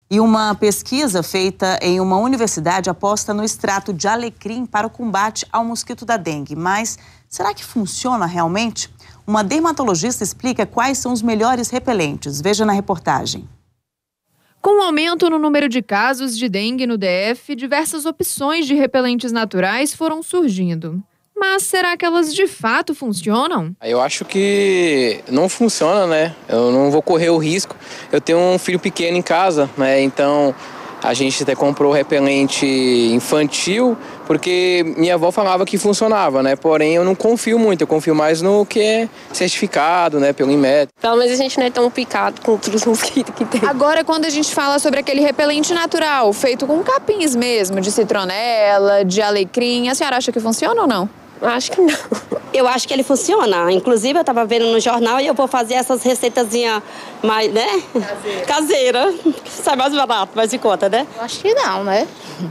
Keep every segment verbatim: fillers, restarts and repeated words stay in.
E uma pesquisa feita em uma universidade aposta no extrato de alecrim para o combate ao mosquito da dengue. Mas será que funciona realmente? Uma dermatologista explica quais são os melhores repelentes. Veja na reportagem. Com o aumento no número de casos de dengue no D F, diversas opções de repelentes naturais foram surgindo. Mas será que elas de fato funcionam? Eu acho que não funciona, né? Eu não vou correr o risco. Eu tenho um filho pequeno em casa, né? Então a gente até comprou repelente infantil, porque minha avó falava que funcionava, né? Porém, eu não confio muito, eu confio mais no que é certificado, né? Pelo Inmetro. Pelo menos a gente não é tão picado com todos os mosquitos que tem. Agora, quando a gente fala sobre aquele repelente natural, feito com capins mesmo, de citronela, de alecrim, a senhora acha que funciona ou não? Acho que não. Eu acho que ele funciona. Inclusive, eu estava vendo no jornal e eu vou fazer essas receitazinhas mais, né? Caseira. Caseira. Sai mais barato, mais em conta, né? Eu acho que não, né?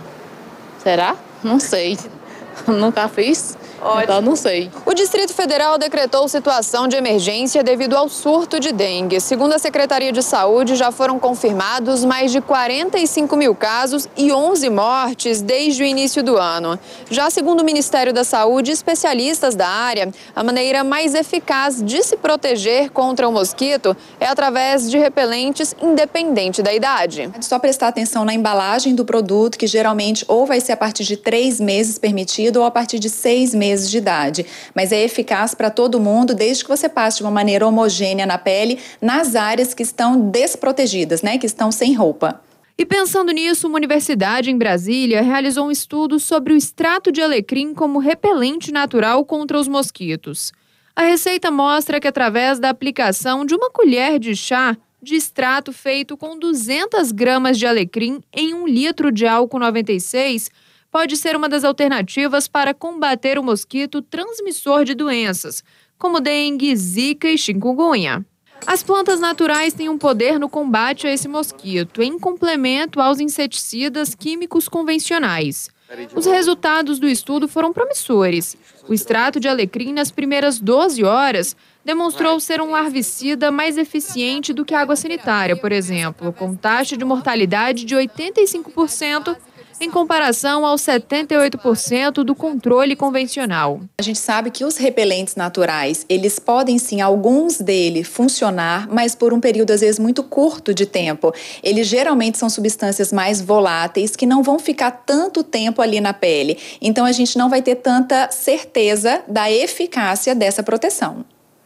Será? Não sei. Nunca fiz. Então, não sei. O Distrito Federal decretou situação de emergência devido ao surto de dengue. Segundo a Secretaria de Saúde, já foram confirmados mais de quarenta e cinco mil casos e onze mortes desde o início do ano. Já segundo o Ministério da Saúde, especialistas da área, a maneira mais eficaz de se proteger contra o mosquito é através de repelentes independente da idade. É só prestar atenção na embalagem do produto, que geralmente ou vai ser a partir de três meses permitido ou a partir de seis meses de idade, mas é eficaz para todo mundo desde que você passe de uma maneira homogênea na pele, nas áreas que estão desprotegidas, né, que estão sem roupa. E pensando nisso, uma universidade em Brasília realizou um estudo sobre o extrato de alecrim como repelente natural contra os mosquitos. A receita mostra que através da aplicação de uma colher de chá de extrato feito com duzentas gramas de alecrim em um litro de álcool noventa e seis, pode ser uma das alternativas para combater o mosquito transmissor de doenças, como dengue, zika e chikungunya. As plantas naturais têm um poder no combate a esse mosquito, em complemento aos inseticidas químicos convencionais. Os resultados do estudo foram promissores. O extrato de alecrim nas primeiras doze horas demonstrou ser um larvicida mais eficiente do que a água sanitária, por exemplo, com taxa de mortalidade de oitenta e cinco por cento em comparação aos setenta e oito por cento do controle convencional. A gente sabe que os repelentes naturais, eles podem sim, alguns deles, funcionar, mas por um período às vezes muito curto de tempo. Eles geralmente são substâncias mais voláteis que não vão ficar tanto tempo ali na pele. Então a gente não vai ter tanta certeza da eficácia dessa proteção.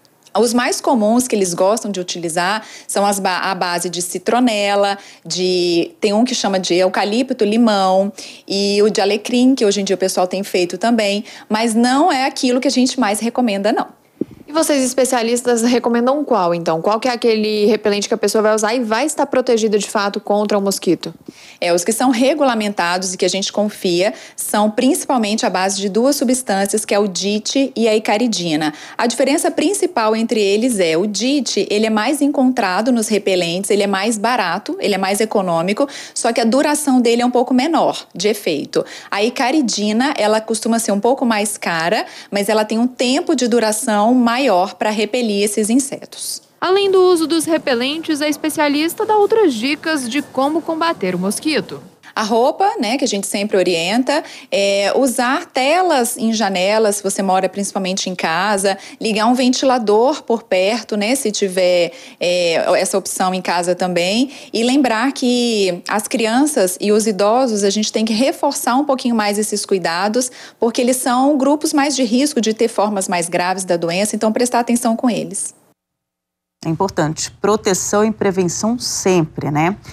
Os mais comuns que eles gostam de utilizar são as ba- a base de citronela, de, tem um que chama de eucalipto, limão, e o de alecrim, que hoje em dia o pessoal tem feito também, mas não é aquilo que a gente mais recomenda, não. E vocês especialistas recomendam qual, então? Qual que é aquele repelente que a pessoa vai usar e vai estar protegida de fato contra o mosquito? É, os que são regulamentados e que a gente confia são principalmente a base de duas substâncias, que é o D I T e a icaridina. A diferença principal entre eles é o D I T, ele é mais encontrado nos repelentes, ele é mais barato, ele é mais econômico, só que a duração dele é um pouco menor de efeito. A icaridina, ela costuma ser um pouco mais cara, mas ela tem um tempo de duração mais maior para repelir esses insetos. Além do uso dos repelentes, a especialista dá outras dicas de como combater o mosquito. A roupa, né, que a gente sempre orienta, é usar telas em janelas, se você mora principalmente em casa, ligar um ventilador por perto, né, se tiver é, essa opção em casa também, e lembrar que as crianças e os idosos, a gente tem que reforçar um pouquinho mais esses cuidados, porque eles são grupos mais de risco de ter formas mais graves da doença, então prestar atenção com eles. É importante, proteção e prevenção sempre, né?